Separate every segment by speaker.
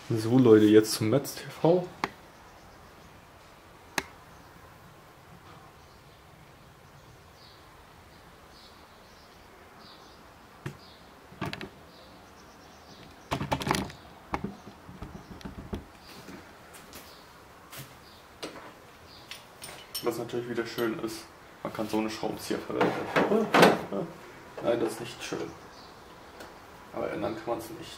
Speaker 1: So Leute, jetzt zum Metz TV. Was natürlich wieder schön ist, man kann so eine Schraubenzieher verwenden. Nein, das ist nicht schön. Aber ändern kann man es nicht.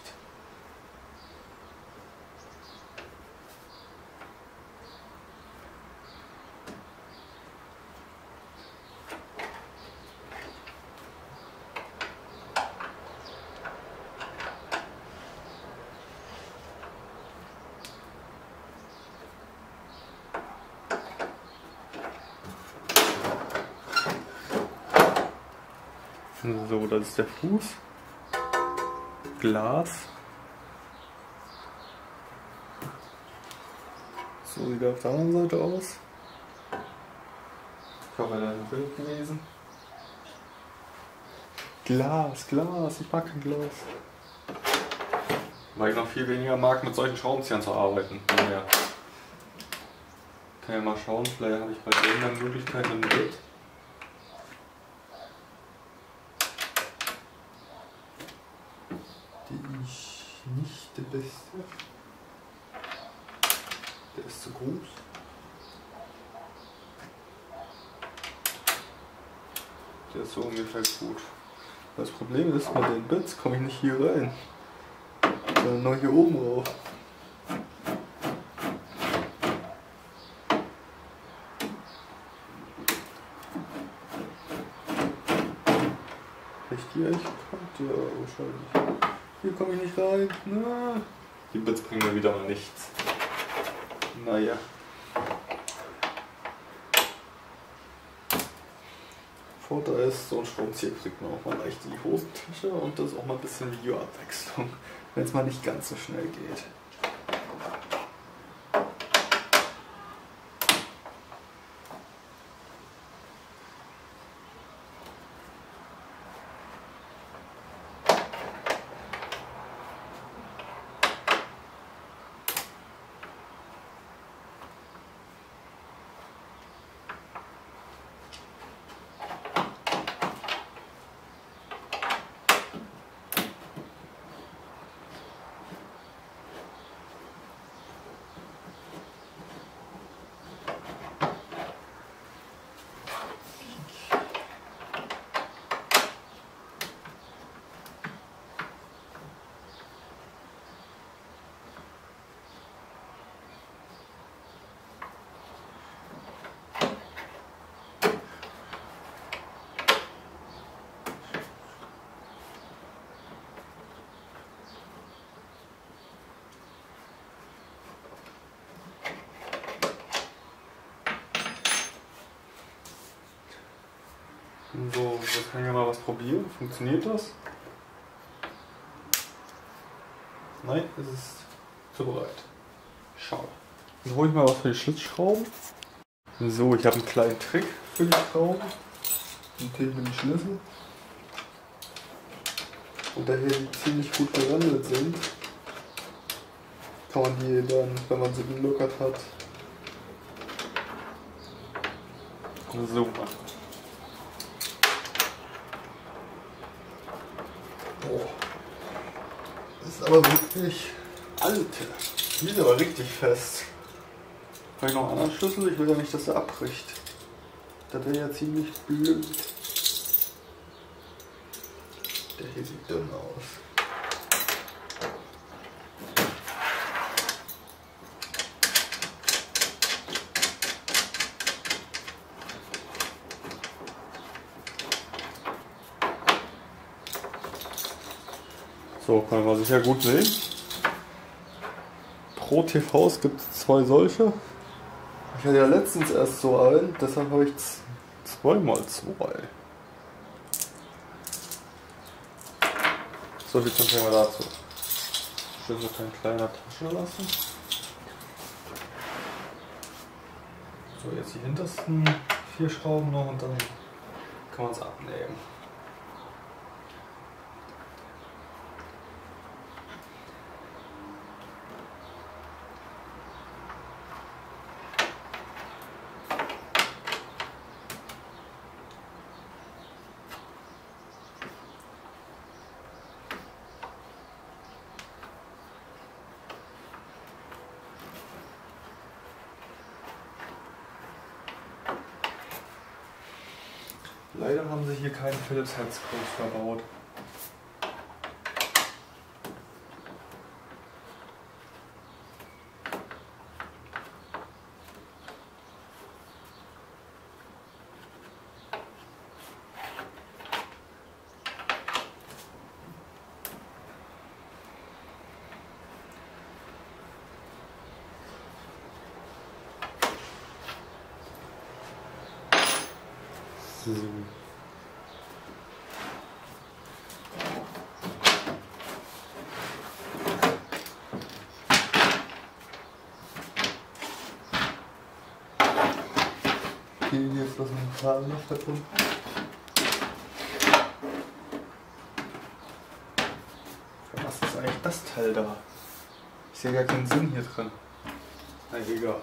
Speaker 1: So, das ist der Fuß. Glas. So sieht er auf der anderen Seite aus. Ich hoffe, da ist ein Bild gewesen. Glas, Glas, ich mag kein Glas. Weil ich noch viel weniger mag, mit solchen Schraubenzieher zu arbeiten. Naja. Kann ja mal schauen, vielleicht habe ich bei irgendeiner Möglichkeit ein Bild. Die ist nicht der beste. Der ist zu groß. Der ist so ungefähr gut. Das Problem ist, mit den Bits komme ich nicht hier rein, sondern nur hier oben rauf. Echt hier echt bekannt? Ja, wahrscheinlich. Hier komme ich nicht rein. Na, die Bits bringen mir wieder mal nichts. Naja. Vorteil ist, so ein Schraubenzieher kriegt man auch mal leicht in die Hosentasche und das ist auch mal ein bisschen Videoabwechslung, wenn es mal nicht ganz so schnell geht. So, jetzt kann ich mal was probieren. Funktioniert das? Nein, es ist zu breit. Schade. Dann hole ich mal was für die Schlitzschrauben. So, ich habe einen kleinen Trick für die Schrauben. Natürlich mit dem Schlüssel. Und da hier die ziemlich gut gerandet sind, kann man die dann, wenn man sie gelockert hat, so machen. Boah. Das ist aber wirklich Alter. Die ist aber richtig fest. Habe ich noch einen anderen Schlüssel? Ich will ja nicht, dass er abbricht. Das wäre ja ziemlich blöd. Der hier sieht dünn aus. So, kann man sicher gut sehen. Pro TVs gibt es 2 solche. Ich hatte ja letztens erst so einen, deshalb habe ich 2x2. So viel zum Thema dazu. Schlüssel kann in kleiner Tasche lassen. So, jetzt die hintersten 4 Schrauben noch und dann kann man es abnehmen. Leider haben sie hier keinen Philips Headscrews verbaut. So. Okay, jetzt was mit dem Faden noch verbunden. Für was ist eigentlich das Teil da? Ich sehe gar keinen Sinn hier drin. Na egal.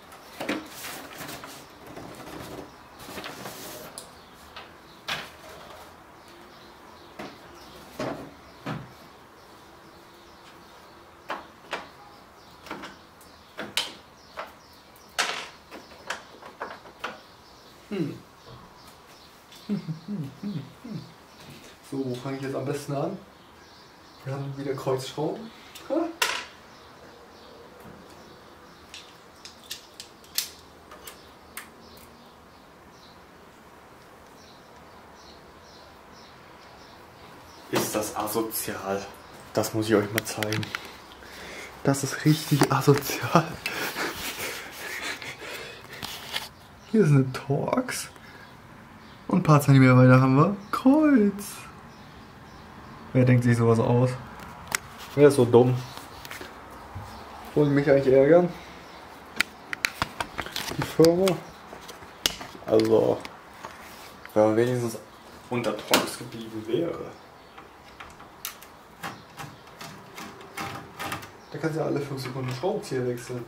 Speaker 1: So, wo fange ich jetzt am besten an? Wir haben wieder Kreuzschrauben. Ist das asozial? Das muss ich euch mal zeigen. Das ist richtig asozial. Hier ist eine Torx. Und ein paar Zentimeter weiter haben wir Kreuz. Wer denkt sich sowas aus? Wer ist so dumm? Wollen mich eigentlich ärgern? Die Firma? Also, wenn man wenigstens unter Torx geblieben wäre. Da kannst du ja alle 5 Sekunden Schraubenzieher wechseln.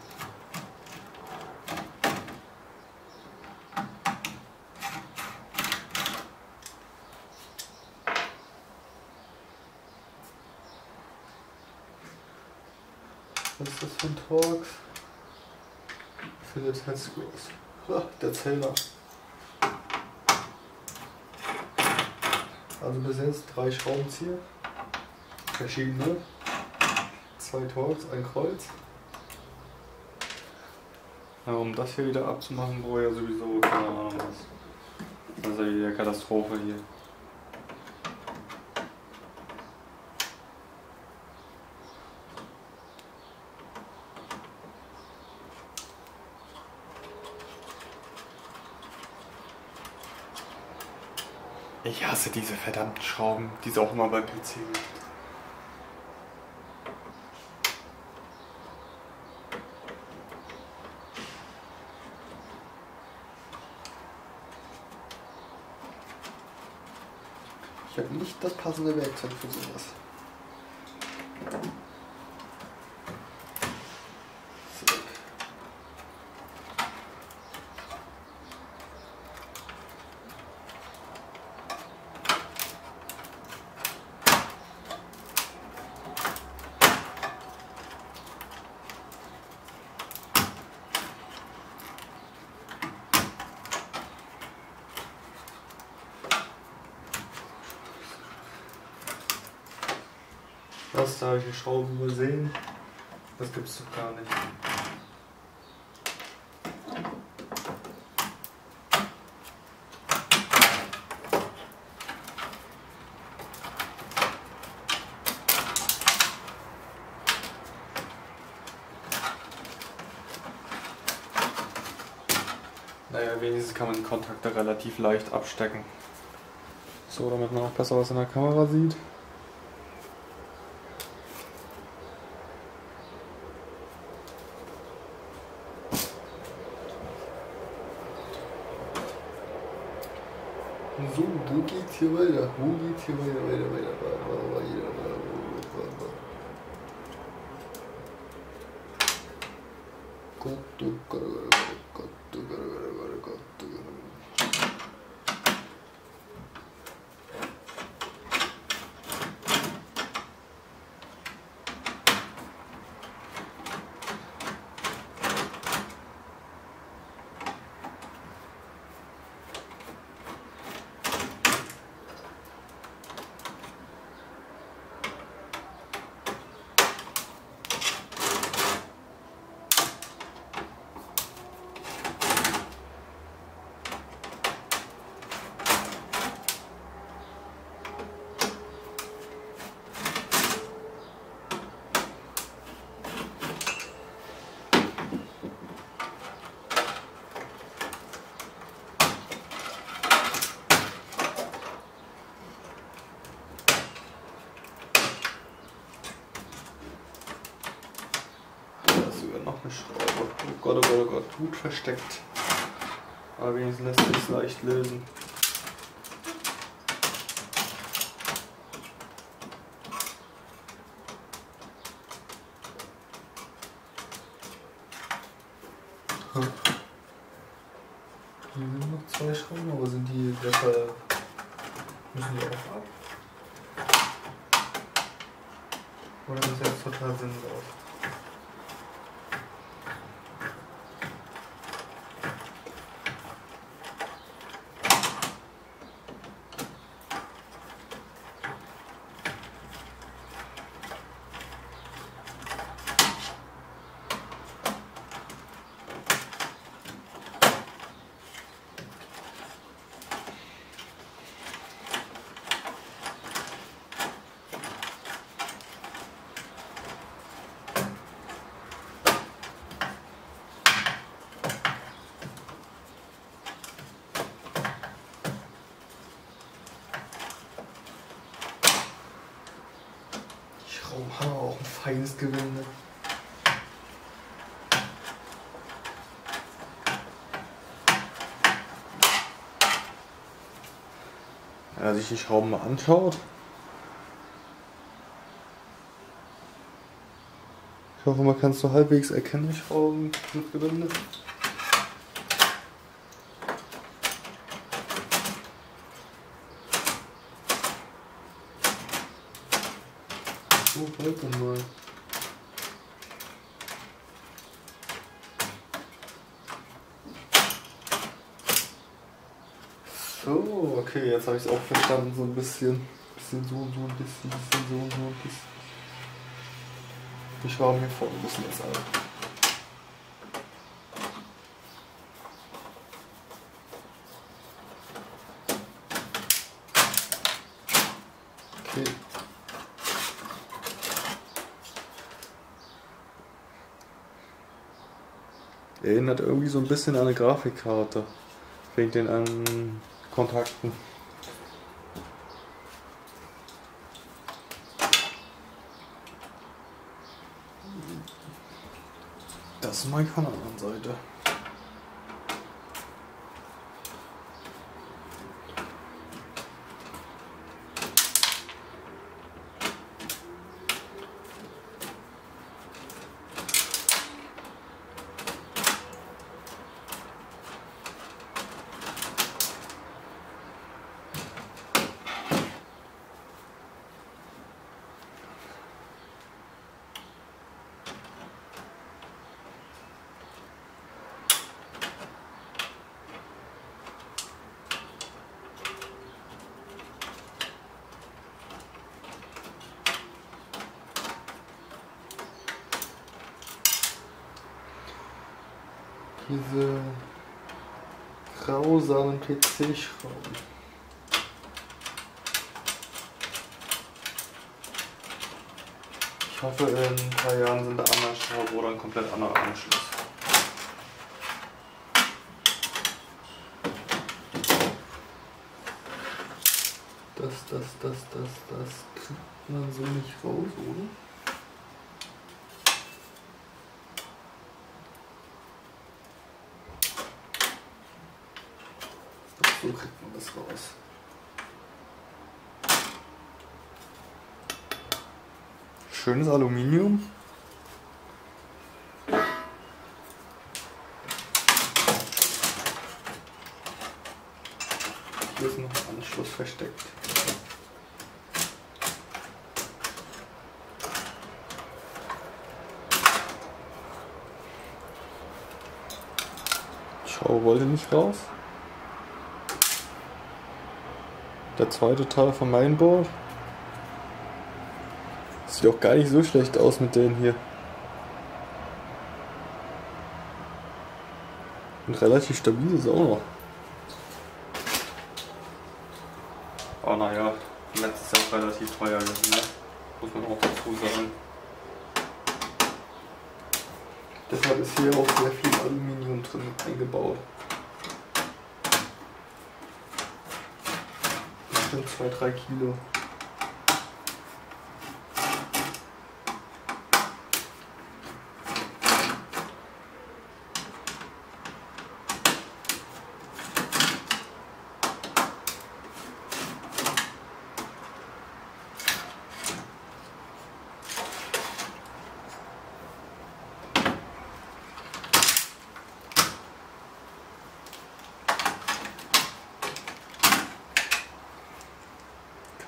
Speaker 1: Was ist das für ein Torx? Philips Headscrews. Der Zähler. Also bis jetzt 3 Schraubenzieher. Verschiedene. 2 Torx, ein Kreuz. Ja, um das hier wieder abzumachen, brauche ich ja sowieso keine Ahnung was. Das ist ja wieder Katastrophe hier. Ich hasse diese verdammten Schrauben, die es auch immer beim PC gibt. Ich habe nicht das passende Werkzeug für sowas. Zurück. Was, da habe ich die Schrauben übersehen? Das gibt's doch gar nicht. Naja, wenigstens kann man die Kontakte relativ leicht abstecken. So, damit man auch besser was in der Kamera sieht. So, wo geht's hier weiter? Wo geht's hier weiter? Gott, oh Gott, oh Gott, oh Gott, oh Gott, oh Gott, oh Gott. noch eine Schraube. Oh Gott, oh Gott, oh Gott, gut versteckt. Aber wenigstens lässt sich es leicht lösen. Hier sind noch 2 Schrauben, aber sind die besser? Müssen die auch ab? Oder ist das jetzt total sinnlos? Schrauben haben auch ein feines Gewinde. Wenn er sich die Schrauben mal anschaut. Ich hoffe, man kann es so halbwegs erkennen, die Schrauben mit Gewinde. So, warte mal. So, okay, jetzt habe ich es auch verstanden, so ein bisschen. Bisschen so und so ein bisschen so und so ein bisschen. Die Schrauben hier vorne müssen jetzt alle. Okay. Erinnert irgendwie so ein bisschen an eine Grafikkarte. Wegen den Kontakten. Das mache ich von der anderen Seite. Diese grausamen PC-Schrauben. Ich hoffe, in ein paar Jahren sind da andere Schrauben oder ein komplett anderer Anschluss. Das kriegt man so nicht raus, oder? So kriegt man das raus. Schönes Aluminium. Hier ist noch ein Anschluss versteckt. Schau, wollte nicht raus. Der zweite Teil vom Mainboard. Sieht auch gar nicht so schlecht aus mit denen hier. Und relativ stabil ist es auch noch. Oh naja, letztes Jahr auch relativ teuer gewesen, ne? Muss man auch dazu sagen. Deshalb ist hier auch sehr viel Aluminium drin eingebaut. Bestimmt 2-3 Kilo.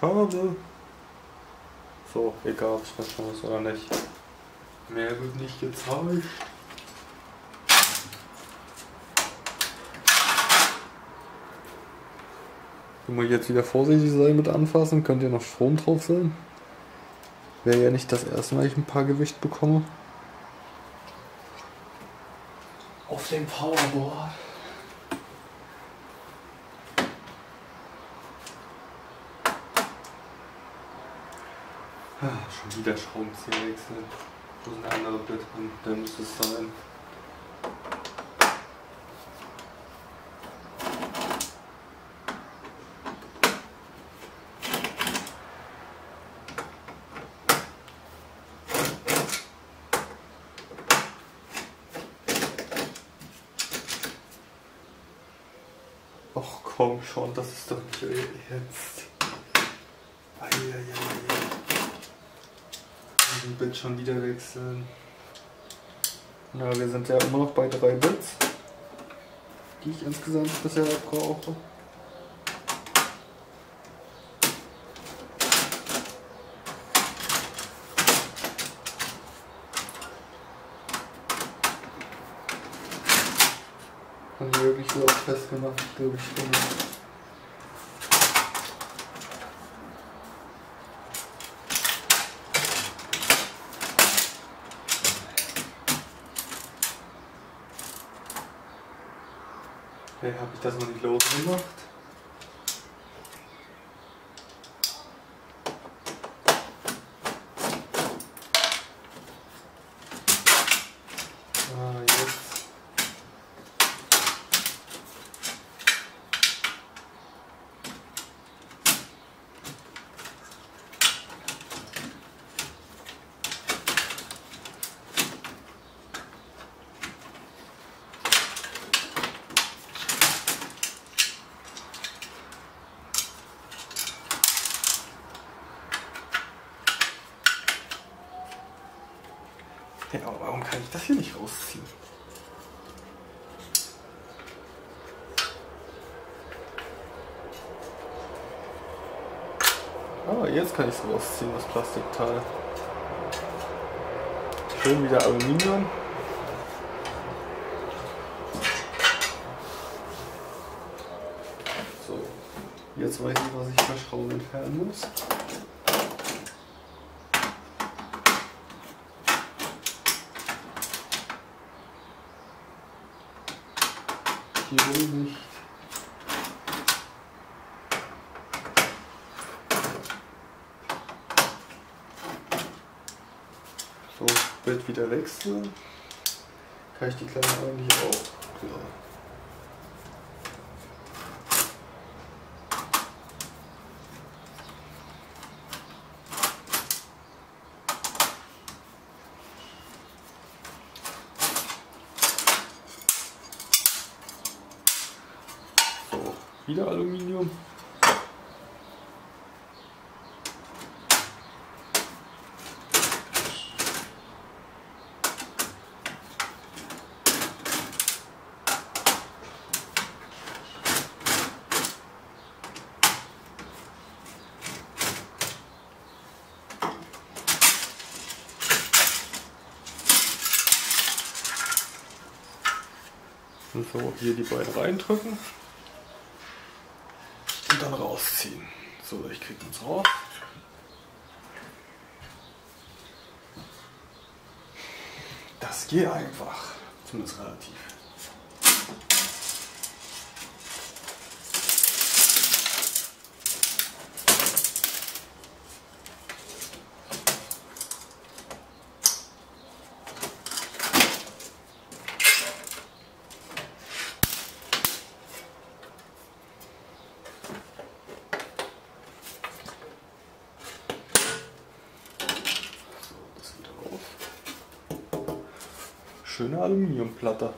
Speaker 1: Kabel. So, egal, ob ich das schon ist oder nicht. Mehr wird nicht gezeigt. Wenn wir jetzt wieder vorsichtig sein mit anfassen, könnte ja noch Strom drauf sein. Wäre ja nicht das erste Mal, ich ein paar Gewicht bekomme. Auf dem Powerboard. Schon wieder Schraubenzieher wechseln. Wo ist eine andere Bit drin? Da müsste es sein. Ach komm schon, das ist doch nicht jetzt. Eieiei. Den Bit schon wieder wechseln. Na, wir sind ja immer noch bei 3 Bits, die ich insgesamt bisher brauche. Haben die wirklich so festgemacht, glaube ich schon. Hey, habe ich das noch nicht losgemacht? Ah, jetzt. Ja, aber warum kann ich das hier nicht rausziehen? Ah, jetzt kann ich es rausziehen, das Plastikteil. Schön wieder Aluminium. So, jetzt weiß ich, was ich per Schraube entfernen muss. Hier wohl nicht. So, Bild wieder wechseln. Kann ich die Klammer eigentlich auch? Klar. So, wieder Aluminium. Und so, hier die beiden reindrücken und dann rausziehen. So, ich kriege uns raus. Das geht einfach, zumindest relativ. Schöne Aluminiumplatte.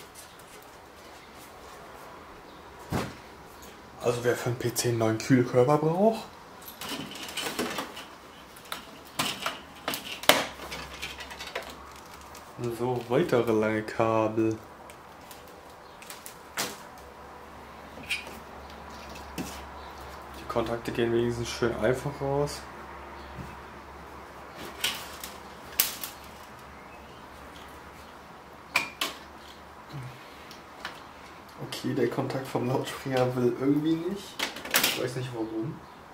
Speaker 1: Also wer für einen PC einen neuen Kühlkörper braucht. So, weitere lange Kabel. Die
Speaker 2: Kontakte gehen wenigstens schön einfach raus.
Speaker 1: Okay, der Kontakt vom Lautsprecher will irgendwie nicht. Ich weiß nicht warum.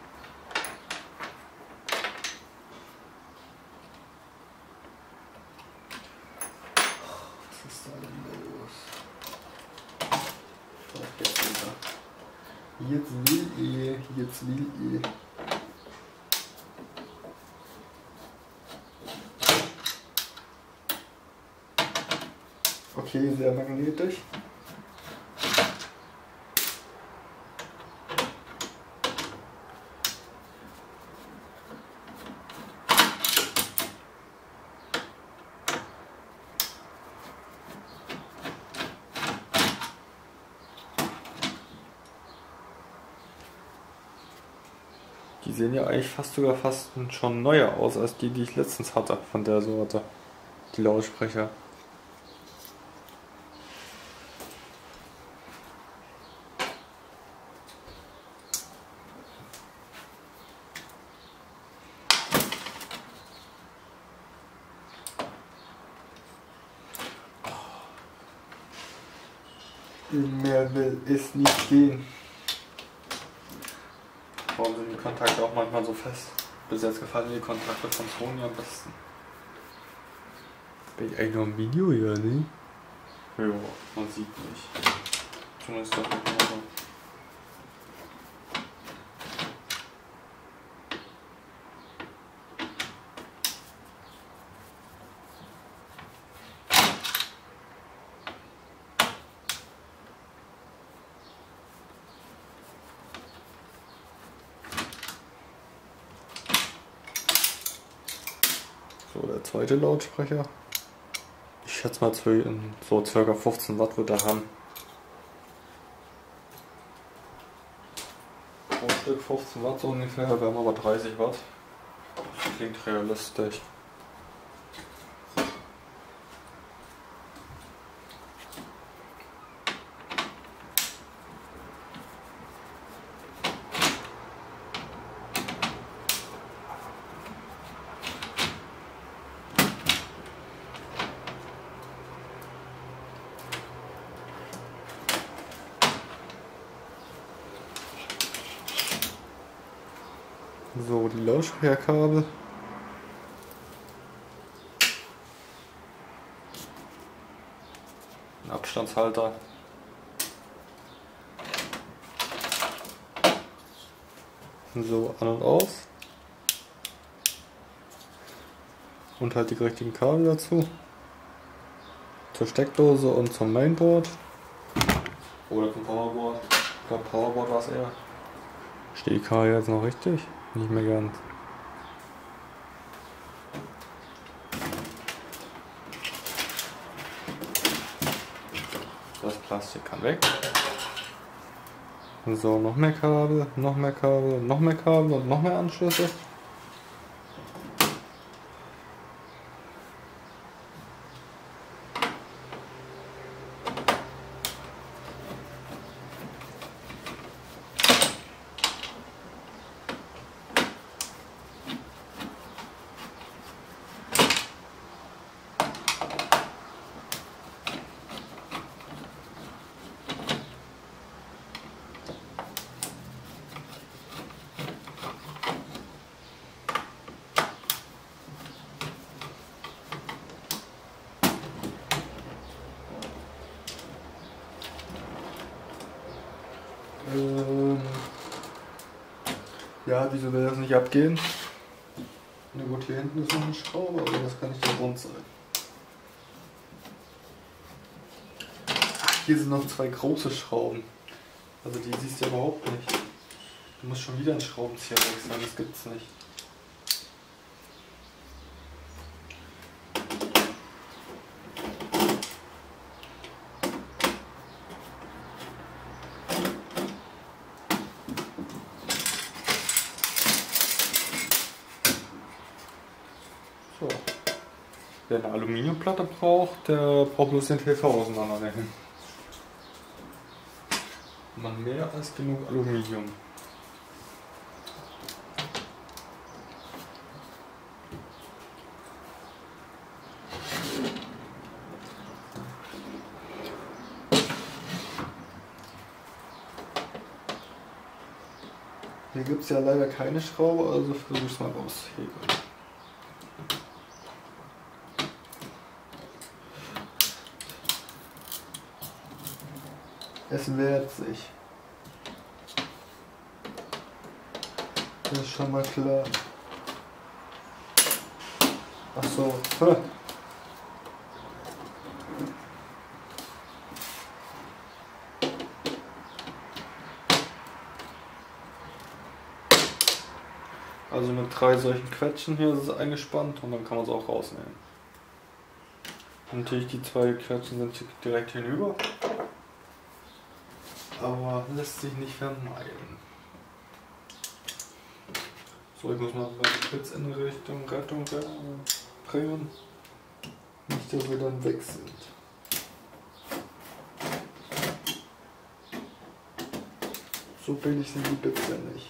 Speaker 1: Was ist da denn los? Jetzt will ich. Okay, sehr magnetisch.
Speaker 2: Die sehen ja eigentlich sogar fast schon neuer aus als die ich letztens hatte von der Sorte. Die Lautsprecher.
Speaker 1: Mehr will es nicht gehen.
Speaker 2: Warum sind die Kontakte auch manchmal so fest? Bis jetzt gefallen mir die Kontakte von Sony am besten.
Speaker 1: Bin ich eigentlich noch im Video hier, ne?
Speaker 2: Ja, man sieht nicht. Zumindest doch nicht mehr so.
Speaker 1: So, der zweite Lautsprecher. Ich schätze mal so ca. 15 Watt wird er haben.
Speaker 2: Pro Stück 15 Watt so ungefähr, wir haben aber 30 Watt. Das klingt realistisch.
Speaker 1: So, die Lautsprecherkabel.
Speaker 2: Ein Abstandshalter.
Speaker 1: So, an und aus. Und halt die richtigen Kabel dazu. Zur Steckdose und zum Mainboard.
Speaker 2: Oder zum Powerboard. Ich glaube Powerboard war es eher.
Speaker 1: Steht die Kabel jetzt noch richtig? Nicht mehr ganz.
Speaker 2: Das Plastik kann weg.
Speaker 1: So, noch mehr Kabel, noch mehr Kabel, noch mehr Kabel und noch mehr Anschlüsse. Ja, wieso will das nicht abgehen? Na gut, hier hinten ist noch eine Schraube, aber das kann nicht der Grund sein. Ach, hier sind noch zwei große Schrauben. Also die siehst du ja überhaupt nicht. Du musst schon wieder einen Schraubenzieher wechseln, das gibt's nicht. So. Wer eine Aluminiumplatte braucht, der braucht bloß den TV auseinandernehmen. Man mehr als genug Aluminium. Hier gibt es ja leider keine Schraube, also versuche ich es mal raushebeln. Es wehrt sich. Das ist schon mal klar. Ach so. Also mit 3 solchen Quetschen hier ist es eingespannt und dann kann man es auch rausnehmen. Natürlich die 2 Quetschen sind direkt hinüber, aber lässt sich nicht vermeiden. So, ich muss mal kurz in Richtung Rettung bringen. Nicht, dass wir dann weg sind. So billig sind die Bits ja nicht.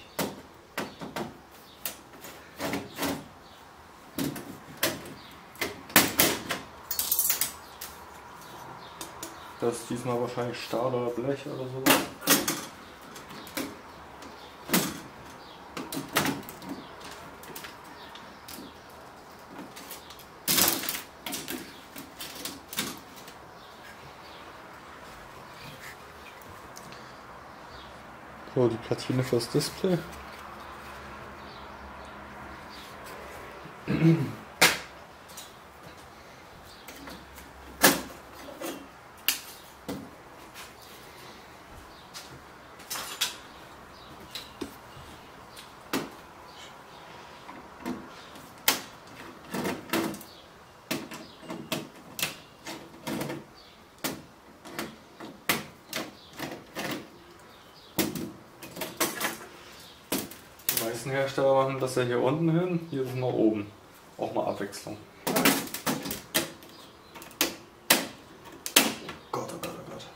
Speaker 1: Das ist diesmal wahrscheinlich Stahl oder Blech oder so. So, die Platine fürs Display. Die meisten Hersteller machen das ja hier unten hin, hier ist mal oben. Auch mal Abwechslung. Gott, oh Gott, oh Gott.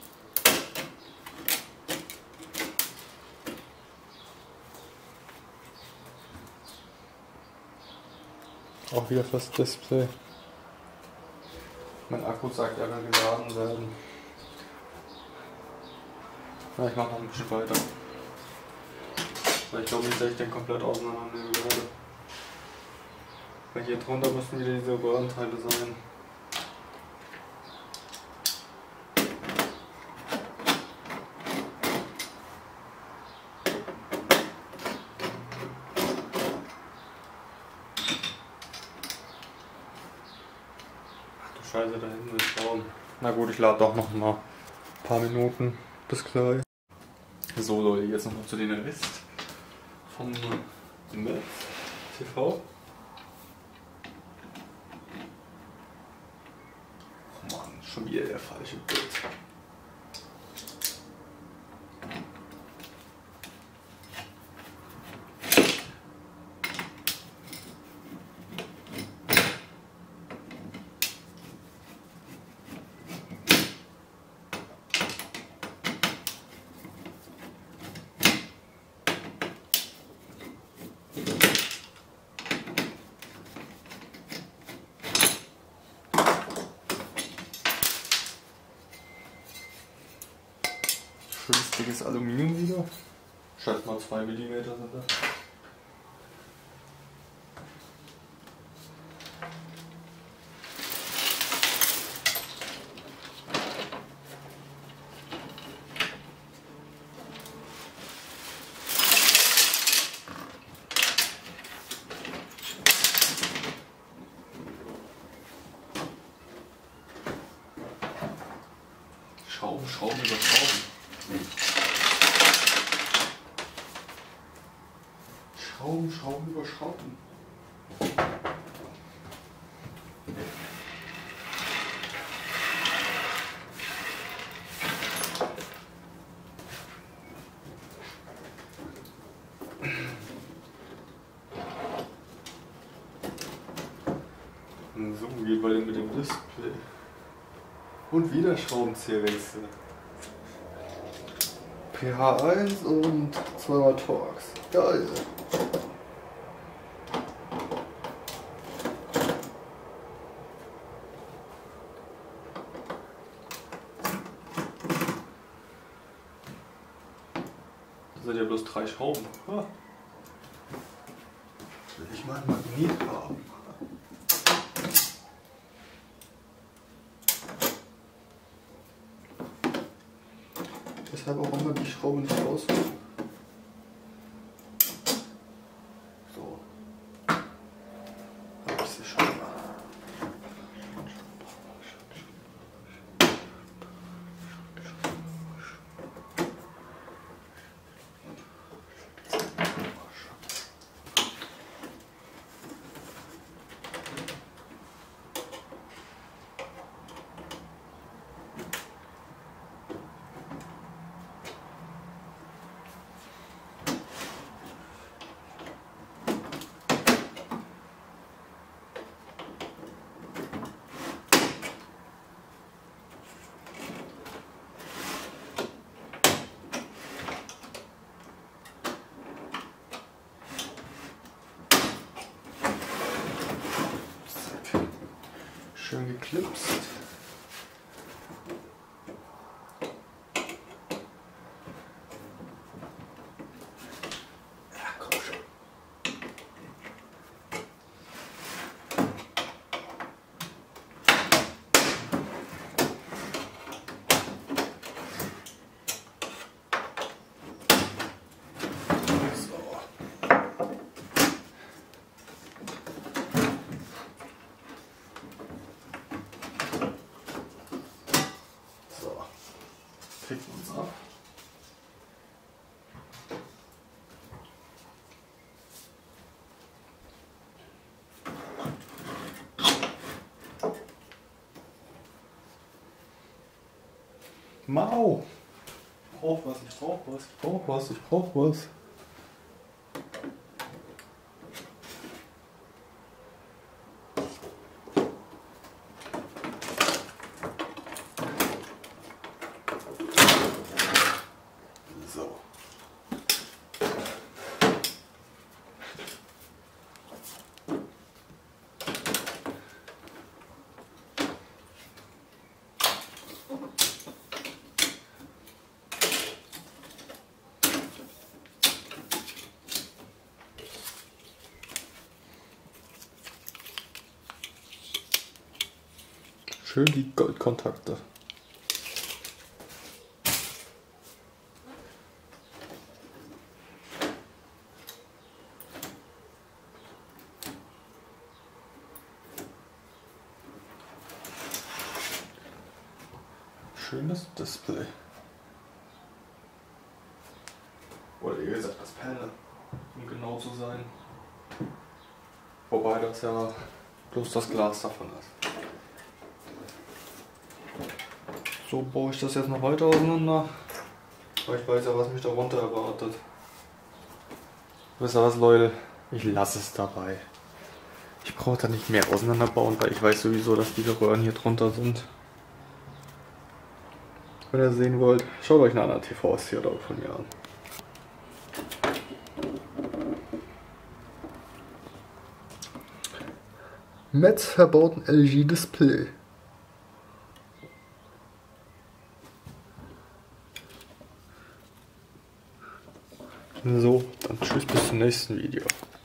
Speaker 1: Auch wieder fürs Display. Mein Akku sagt, er will geladen werden. Na, ich mache noch ein bisschen weiter. Weil ich glaube nicht, dass ich den komplett auseinandernehmen werde. Weil hier drunter müssen wieder diese Röhrenteile sein. Ach du Scheiße, da hinten ist Raum. Na gut, ich lade doch noch mal ein paar Minuten. Bis gleich. So Leute, jetzt noch mal zu den Rest vom Metz TV. Oh Mann, schon wieder der falsche Bild. Schönes dickes Aluminium wieder. Schätze mal 2 mm sind das. Schrauben, Schrauben über Schrauben. Schrauben, Schrauben über Schrauben. So geht weiter mit dem Display. Und wieder Schraubenzieherwechsel. pH1 und 2 Torx. Geil.
Speaker 2: sind ja bloß 3 Schrauben. Ah.
Speaker 1: Will ich mal ein Magnet haben. Deshalb auch immer die Schrauben nicht rausholen. So. Hab ich sie schon mal. Schön geklipst. Ja, komm schon. Kriegt uns ab. Mau! Ich brauch was, ich brauch was, ich brauch was, ich brauch was. So. Schön die Goldkontakte. Schönes Display. Oder ihr gesagt das Panel, um genau zu sein. Wobei das ja bloß das Glas davon ist. So baue ich das jetzt noch weiter auseinander. Aber ich weiß ja, was mich darunter erwartet. Wisst ihr was, Leute? Ich lasse es dabei. Ich brauche da nicht mehr auseinanderbauen, weil ich weiß sowieso, dass diese Röhren hier drunter sind. Wenn ihr sehen wollt, schaut euch eine andere TVs hier dort von mir an. Metz verbauten LG Display. So, dann tschüss bis zum nächsten Video.